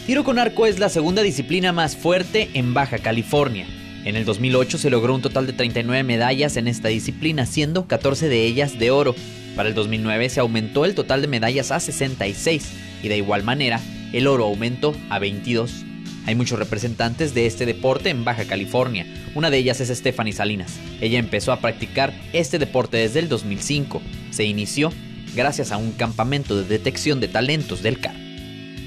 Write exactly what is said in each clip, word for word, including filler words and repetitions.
Tiro con arco es la segunda disciplina más fuerte en Baja California. En el dos mil ocho se logró un total de treinta y nueve medallas en esta disciplina, siendo catorce de ellas de oro. Para el dos mil nueve se aumentó el total de medallas a sesenta y seis y de igual manera el oro aumentó a veintidós. Hay muchos representantes de este deporte en Baja California. Una de ellas es Stephanie Salinas. Ella empezó a practicar este deporte desde el dos mil cinco. Se inició gracias a un campamento de detección de talentos del C A R.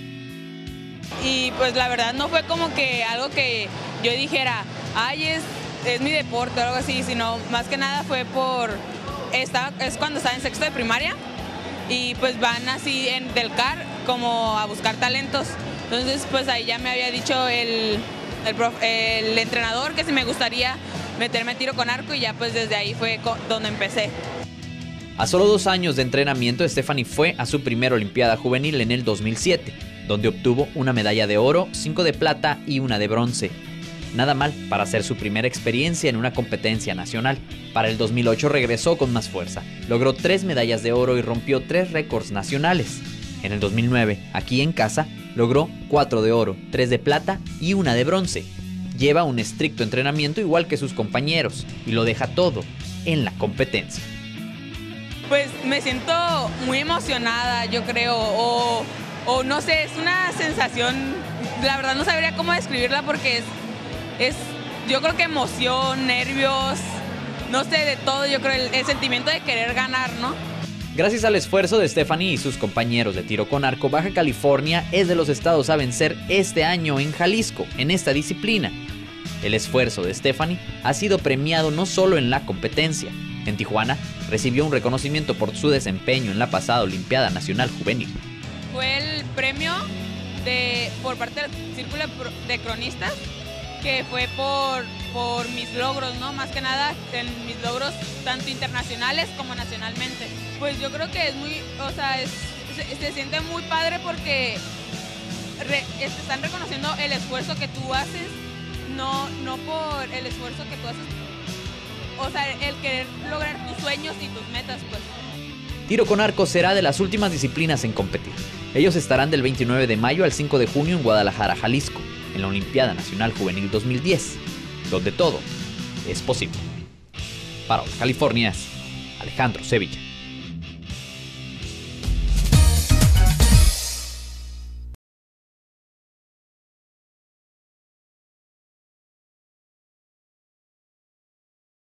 Y pues la verdad no fue como que algo que yo dijera, ay, es, es mi deporte o algo así, sino más que nada fue por, estaba, es cuando estaba en sexto de primaria y pues van así en, del C A R como a buscar talentos. Entonces pues ahí ya me había dicho el, el, prof, el entrenador que si me gustaría meterme a tiro con arco y ya pues desde ahí fue donde empecé. A solo dos años de entrenamiento, Stephanie fue a su primera Olimpiada Juvenil en el dos mil siete, donde obtuvo una medalla de oro, cinco de plata y una de bronce. Nada mal para hacer su primera experiencia en una competencia nacional. Para el dos mil ocho regresó con más fuerza, logró tres medallas de oro y rompió tres récords nacionales. En el dos mil nueve, aquí en casa, logró cuatro de oro, tres de plata y una de bronce. Lleva un estricto entrenamiento igual que sus compañeros y lo deja todo en la competencia. Pues me siento muy emocionada, yo creo, o, o no sé, es una sensación, la verdad no sabría cómo describirla porque es, es yo creo que emoción, nervios, no sé, de todo, yo creo, el, el sentimiento de querer ganar, ¿no? Gracias al esfuerzo de Stephanie y sus compañeros de tiro con arco, Baja California es de los estados a vencer este año en Jalisco, en esta disciplina. El esfuerzo de Stephanie ha sido premiado no solo en la competencia. En Tijuana recibió un reconocimiento por su desempeño en la pasada Olimpiada Nacional Juvenil. Fue el premio de, por parte del Círculo de Cronistas, que fue por, por mis logros, ¿no? Más que nada en mis logros tanto internacionales como nacionalmente. Pues yo creo que es muy, o sea, es, se, se siente muy padre porque re, te están reconociendo el esfuerzo que tú haces, no, no por el esfuerzo que tú haces, o sea, el querer lograr tus sueños y tus metas, pues. Tiro con arco será de las últimas disciplinas en competir. Ellos estarán del veintinueve de mayo al cinco de junio en Guadalajara, Jalisco, en la Olimpiada Nacional Juvenil dos mil diez, donde todo es posible. Para Baja California, Alejandro Sevilla.